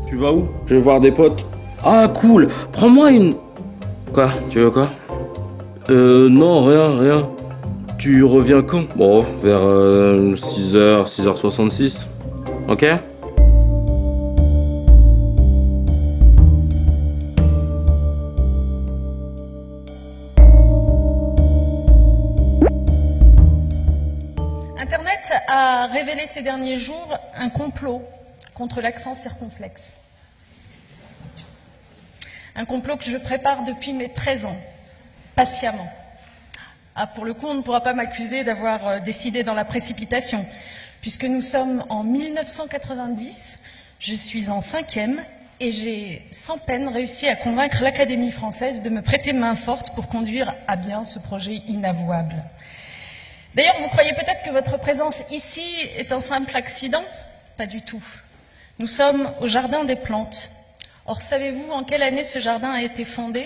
Tu vas où? Je vais voir des potes. Ah, cool. Prends-moi une... Quoi? Tu veux quoi? Non, rien. Tu reviens quand? Bon, vers 6h, 6h66. Ok? Internet a révélé ces derniers jours un complot contre l'accent circonflexe. Un complot que je prépare depuis mes 13 ans, patiemment. Ah, pour le coup, on ne pourra pas m'accuser d'avoir décidé dans la précipitation, puisque nous sommes en 1990, je suis en 5e, et j'ai sans peine réussi à convaincre l'Académie française de me prêter main forte pour conduire à bien ce projet inavouable. D'ailleurs, vous croyez peut-être que votre présence ici est un simple accident? Pas du tout. Nous sommes au Jardin des Plantes. Or, savez-vous en quelle année ce jardin a été fondé?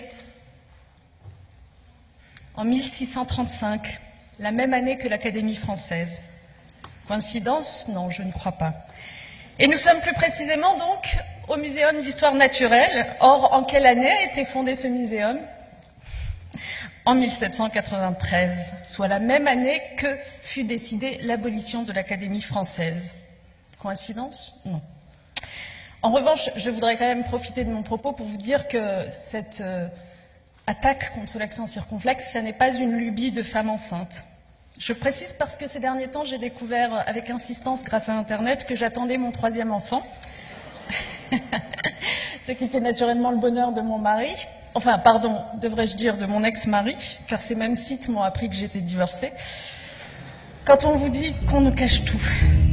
En 1635, la même année que l'Académie française. Coïncidence? Non, je ne crois pas. Et nous sommes plus précisément donc au Muséum d'histoire naturelle. Or, en quelle année a été fondé ce muséum? En 1793, soit la même année que fut décidée l'abolition de l'Académie française. Coïncidence? Non. En revanche, je voudrais quand même profiter de mon propos pour vous dire que cette attaque contre l'accent circonflexe, ça n'est pas une lubie de femme enceinte. Je précise parce que ces derniers temps, j'ai découvert avec insistance grâce à Internet que j'attendais mon 3e enfant, ce qui fait naturellement le bonheur de mon mari. Enfin, pardon, devrais-je dire de mon ex-mari, car ces mêmes sites m'ont appris que j'étais divorcée. Quand on vous dit qu'on nous cache tout,